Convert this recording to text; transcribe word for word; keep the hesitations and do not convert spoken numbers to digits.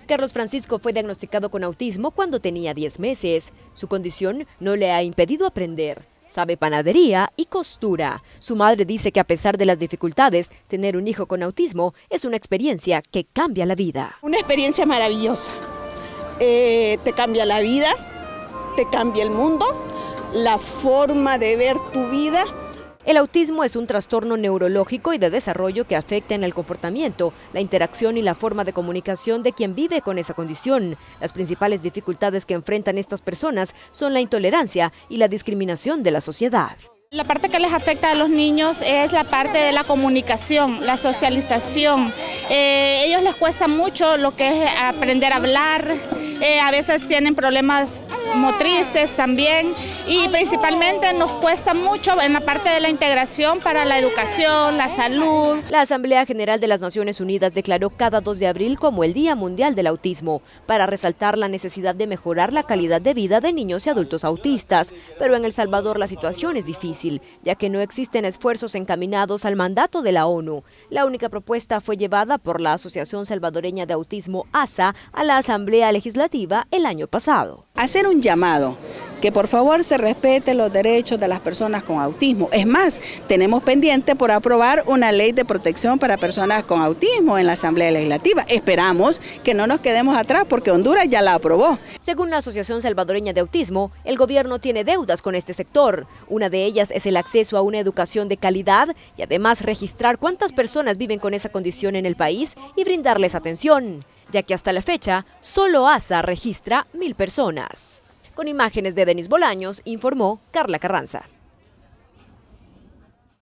Carlos Francisco fue diagnosticado con autismo cuando tenía diez meses. Su condición no le ha impedido aprender. Sabe panadería y costura. Su madre dice que a pesar de las dificultades, tener un hijo con autismo es una experiencia que cambia la vida. Una experiencia maravillosa. Eh, te cambia la vida, te cambia el mundo, la forma de ver tu vida. El autismo es un trastorno neurológico y de desarrollo que afecta en el comportamiento, la interacción y la forma de comunicación de quien vive con esa condición. Las principales dificultades que enfrentan estas personas son la intolerancia y la discriminación de la sociedad. La parte que les afecta a los niños es la parte de la comunicación, la socialización. Eh, ellos les cuesta mucho lo que es aprender a hablar, eh, a veces tienen problemas motrices también y principalmente nos cuesta mucho en la parte de la integración para la educación, la salud. La Asamblea General de las Naciones Unidas declaró cada dos de abril como el Día Mundial del Autismo, para resaltar la necesidad de mejorar la calidad de vida de niños y adultos autistas. Pero en El Salvador la situación es difícil, ya que no existen esfuerzos encaminados al mandato de la ONU. La única propuesta fue llevada por la Asociación Salvadoreña de Autismo, A S A, a la Asamblea Legislativa el año pasado. Hacer un llamado, que por favor se respeten los derechos de las personas con autismo. Es más, tenemos pendiente por aprobar una ley de protección para personas con autismo en la Asamblea Legislativa. Esperamos que no nos quedemos atrás porque Honduras ya la aprobó. Según la Asociación Salvadoreña de Autismo, el gobierno tiene deudas con este sector. Una de ellas es el acceso a una educación de calidad y además registrar cuántas personas viven con esa condición en el país y brindarles atención, ya que hasta la fecha solo A S A registra mil personas. Con imágenes de Denis Bolaños, informó Carla Carranza.